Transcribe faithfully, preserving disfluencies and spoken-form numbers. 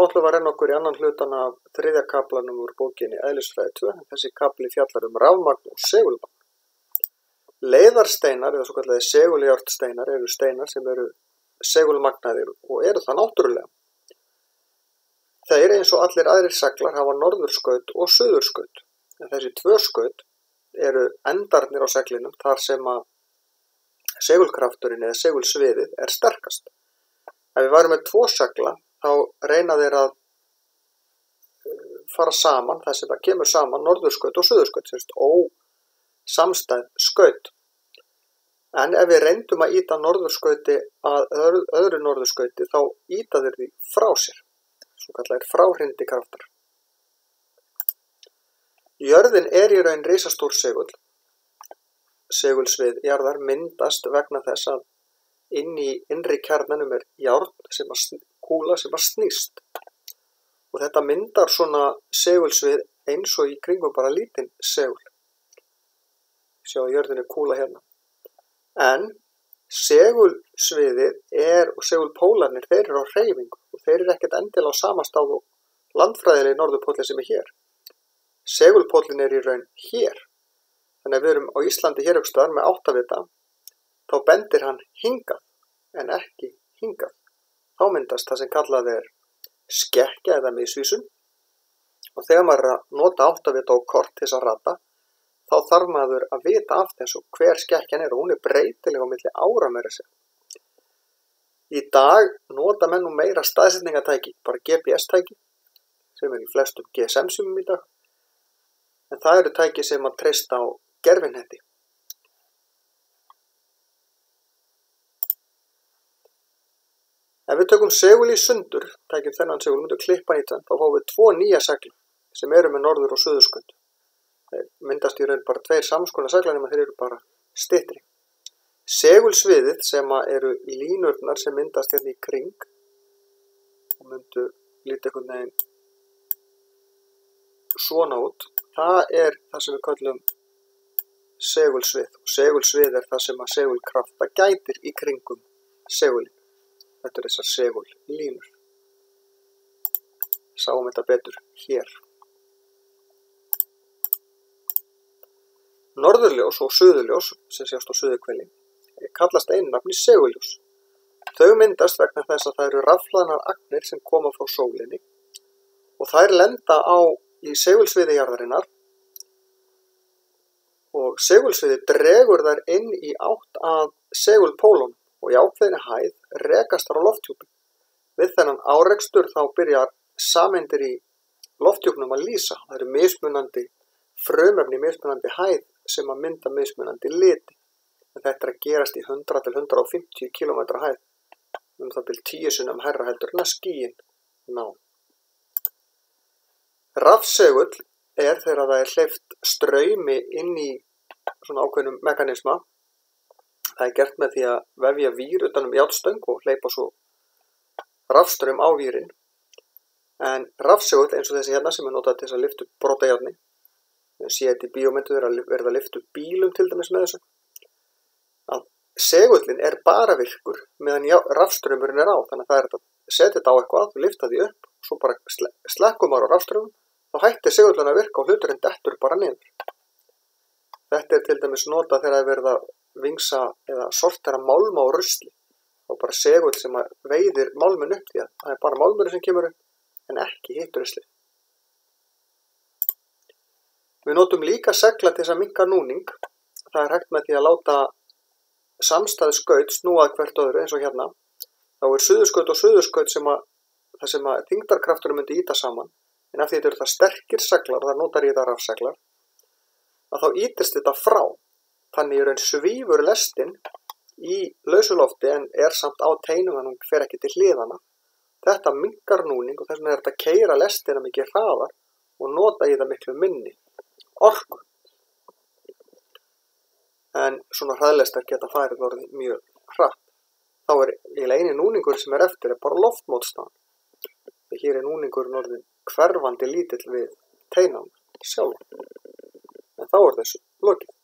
ætlum við að renna okkur í annan hlutan af þriðja kaflanum úr bókinni Eðlisfræði tvö. Þessi kafli fjallar um rafmagn og segulmagn. Leiðarsteinar eða svo kallaðir seguljárnsteinar eru steinar sem eru segulmagnaðir og eru það náttúrulega. Þeir eins og allir aðrir seglar hafa norðurskaut og suðurskaut. En þessi tvö skaut eru endarnir á seglinum þar sem að segulkrafturinn eða segulsviðið er sterkast. Ef við værum með tvo segla þá reyna þeir að fara saman, þar sem það kemur saman norðurskaut og suðurskaut, sérst ósamstæð skaut. En ef við reyndum að ýta norðurskauti að öðru, öðru norðurskauti þá ýta þeir því frá sér, svo kallar fráhrindi kraftar. Jörðin er í raun risastór segull. Segulsvið jarðar myndast vegna þess að inn í innri kjarnanum er járn sem að kúla sem að snýst. Og þetta myndar svona segulsvið eins og í kringum bara lítinn segul. Sjá jörðin er kúla hérna. En segulsviðið er og segulpólarnir þeir eru á hreyfingu og þeir eru ekkert endilega á sama stað og landfræðilegi norðurpóllinn sem er hér. Segulpóllinn er í raun hér. Þannig að við erum á Íslandi hér einhvers staðar með áttavita, þá bendir hann hingað en ekki hingað. Þá myndast það sem kallað er skekkja eða misvísun og þegar maður er að nota áttavita og kort til þess að rata, þá þarf maður að vita af þessu hver skekkjan er og hún er breytileg á milli ára meira að segja. Í dag nota menn nú meira staðsetningatæki, bara G P S-tæki, sem er í flestum G S M-símum í dag, en það eru tæki sem að treysta á gervihneti. Ef við tökum segul í sundur, tækjum þennan segul, myndum klippa í tvennt, þá fáum við tvo nýja segla sem eru með norður- og suðurskaut. Þeir myndast í raun bara tveir samskonar seglar nema þeir eru bara styttri. Segulsviðið sem eru línurnar sem myndast hérna í kring og myndu líta einhvern veginn svona út, það er það sem við köllum segulsvið. Og segulsvið er það sem að segulkrafta gætir í kringum segulinn. Þetta er þessar segullínur. Sáum þetta betur hér. Norðurljós og suðurljós, sem sjást á suðurhveli, kallast einu nafni seguljós. Þau myndast vegna þess að það eru rafhlaðnar agnir sem koma frá sólinni og þær lenda á í segulsviði jarðarinnar og segulsviði dregur þær inn í átt að segulpólunum og í ákveðinni hæð rekast þar á lofthjúpi. Við þennan árekstur þá byrjar sameindir í lofthjúpnum að lýsa. Það eru mismunandi frumefni, mismunandi hæð sem að mynda mismunandi liti. En þetta er að gerast í hundrað til hundrað og fimmtíu kílómetra hæð, um það bil tíu sinnum hærra heldur en að skýin ná. Rafsegull er þegar það er hleypt straumi inn í svona ákveðnum mekanisma. Það er gert með því að vefja vír utan um járnstöng og hleypa svo rafstraum á vírinn. En rafsegull eins og þessi hérna sem er notað til þess að lyfta upp brotajárni, við séum þetta í bíómyndu er að verða að lyfta upp bílum til dæmis með þessu, að segullin er bara virkur meðan rafstraumurinn er á, þannig að það er að setja þetta á eitthvað, lyfta því upp, svo bara slekkum maður á rafstraumum, þá hættir segullin að virka og hluturinn dettur bara niður. Þetta er til dæmis notað þegar það er verið að vingsa eða sortera málma og rusli og bara segull sem að veiðir málmun upp því að það er bara málmurinn sem kemur upp en ekki hitt rusli. Við notum líka segla til þess að minnka núning. Það er hægt með því að láta samstæð skaut snúað hvert öðru eins og hérna. Þá er suðurskaut og suðurskaut sem að það sem að þyngdarkrafturinn myndi ýta saman, en af því þetta eru það sterkir seglar og það notar í þetta rafseglar, að þá ýtist þetta frá. Þannig er einn svífur lestin í lausu lofti en er samt á teinum þannig að hún fer ekki til hliðana. Þetta minnkar núning og þess vegna er þetta að keyra lestina mikið hraðar og nota í það miklu minni orku. En svona hraðlestar geta farið orðið mjög hratt. Þá er eiginlega eini núningur sem er eftir er bara loftmótstaðan. Þegar hér er núningurinn orðinn hverfandi lítill við teinan sjálf. En þá er þessu lokið.